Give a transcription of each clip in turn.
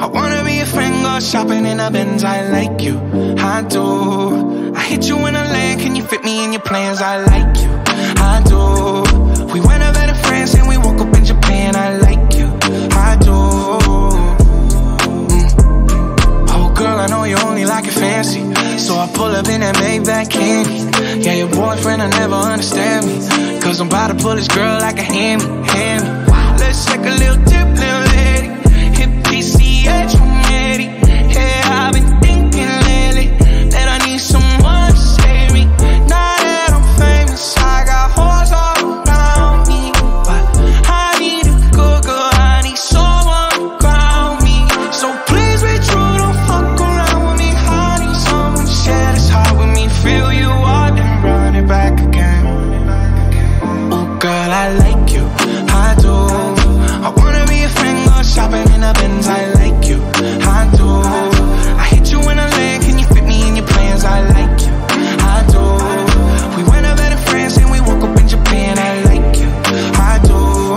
I wanna be a friend, go shopping in a Benz, I like you, I do. I hit you in a land, can you fit me in your plans, I like you, I do. We went over to France and we woke up in Japan, I like you, I do. Oh girl, I know you only like it fancy, so I pull up in that Maybach Candy. Yeah, your boyfriend will never understand me, cause I'm about to pull this girl like a hammy. Let's take a little dip, little lady. Hit PCH, I'm ready. Yeah, I've been thinking lately that I need someone to save me. Now that I'm famous, I got hoes all around me, but I need a good girl, I need someone to ground me. So please be true, don't fuck around with me. I need someone to share this heart with me. Fill you up and run it back again. Oh girl, I like you, I do. I wanna be a friend, go shopping in a Benz, I like you, I do. I hit you in a land, can you fit me in your plans, I like you, I do. We went over to France and we woke up in Japan, I like you, I do,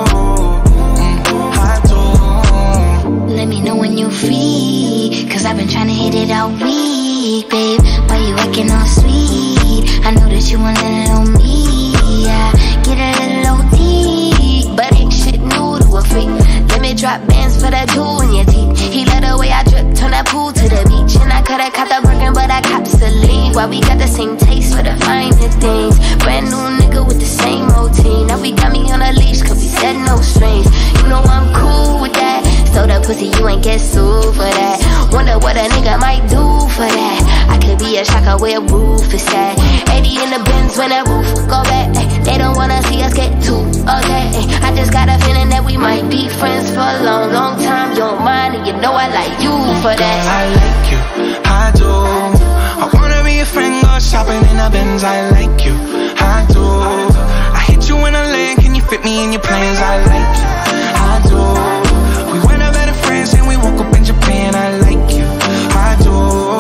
I do. Let me know when you're free, cause I've been trying to hit it all week, babe. Why you acting all sweet? I know that you want it on me, yeah. Get a little OT, but ain't shit new to a freak. Let me drop bands for that jewel in your teeth. He let the way I drip, turn that pool to the beach. And I coulda caught the Birkin, but I copped Celine. Why we got the same taste for the finer things? Brand new nigga with the same routine. Now we got me on a leash, cause we said no strings. You know I'm cool with that. So the pussy, you ain't get sued for that. Wonder what a nigga might do for that. I could be a shocker where roof is at. 80 in the Benz when that roof go back. They don't wanna see us get too okay. I just got a feeling that we might be friends for a long, long time. You don't mind, and you know I like you for that. Girl, I like you, I do. I wanna be a friend, go shopping in a Benz, I like you, I do. I hit you in a land, can you fit me in your plans, I like you, I do. We went over to France and we woke up in Japan, I like you, I do,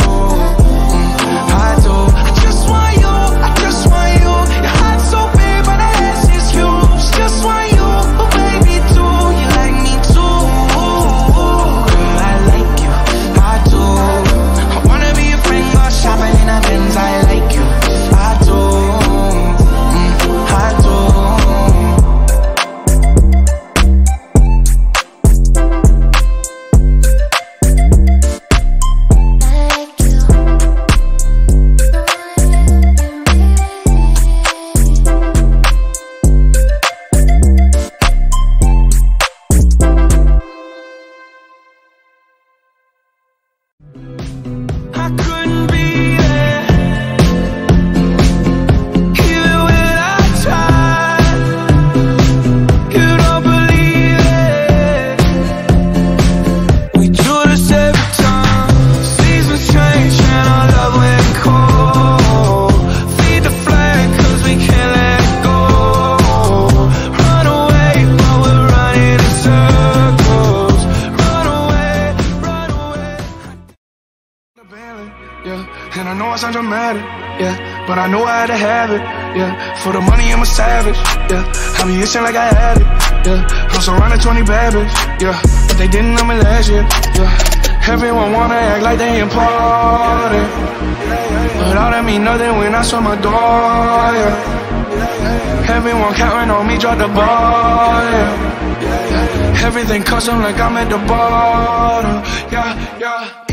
I do. I just want you, I just want you. Your heart's so big, but the ass is huge. Just want you, but baby too, you like me too. Girl, I like you, I do. I wanna be a friend, go shopping in a Benz, I like you, I do, I do. I couldn't be there, even when I tried. You don't believe it. We do this every time. Seasons change and our love went cold. Feed the flame cause we can't let it go. Run away while we're running in circles. Run away, run away. Yeah, and I know I sound dramatic, yeah, but I know I had to have it, yeah. For the money I'm a savage, yeah. I be itching like I had it, yeah. I'm surrounded 20 bad bitch, yeah, but they didn't know me last year, yeah. Everyone wanna act like they important, but all that mean nothing when I saw my door, yeah. Everyone counting on me, drop the ball, yeah. Everything custom like I'm at the bottom, yeah, yeah.